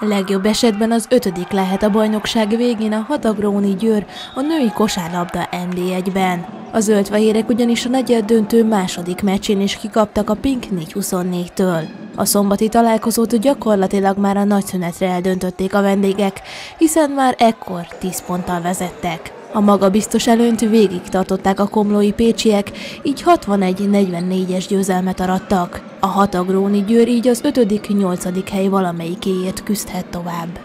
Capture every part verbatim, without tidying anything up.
Legjobb esetben az ötödik lehet a bajnokság végén a Hatagróni Győr a női kosárlabda em dé egyben. A zöldfehérek ugyanis a negyeddöntő második meccsén is kikaptak a Pink négy huszonnégytől. A szombati találkozót gyakorlatilag már a nagyszünetre eldöntötték a vendégek, hiszen már ekkor tíz ponttal vezettek. A magabiztos előnyt végig tartották a komlói pécsiek, így hatvanegy negyvennégyes győzelmet arattak. A Hatagróni Győr így az ötödik-nyolcadik hely valamelyikéért küzdhet tovább.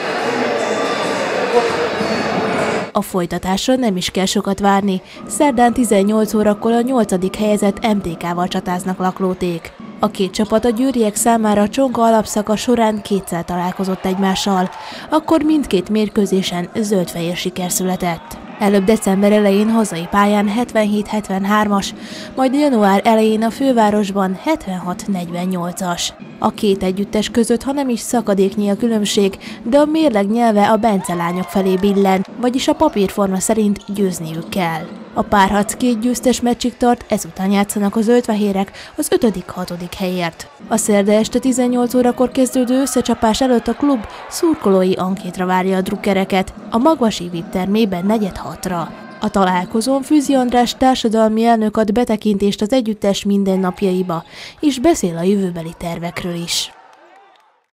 A folytatásra nem is kell sokat várni. Szerdán tizennyolc órakor a nyolcadik helyezett em té ká-val csatáznak Laklóték. A két csapat a győriek számára a Csonka alapszaka során kétszer találkozott egymással, akkor mindkét mérkőzésen zöldfehér siker született. Előbb december elején hazai pályán hetvenhét hetvenhármas, majd január elején a fővárosban hetvenhat negyvennyolcas. A két együttes között, ha nem is szakadéknyi a különbség, de a mérleg nyelve a Bence lányok felé billen, vagyis a papírforma szerint győzniük kell. A párharc két győztes meccsig tart, ezután játszanak a zöldfehérek az ötödik-hatodik helyért. A szerda este tizennyolc órakor kezdődő összecsapás előtt a klub szurkolói ankétra várja a drukkereket, a Magvasi vé i pé termében negyed hatra. A találkozón Fűzi András társadalmi elnök ad betekintést az együttes mindennapjaiba, és beszél a jövőbeli tervekről is.